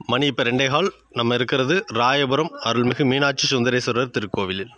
மணி இப்போ 2:15. நம்ம இருக்கிறது ராயபுரம் அருள்மிகு மீனாட்சி சுந்தரேஸ்வரர் திருக்கோவிலில்.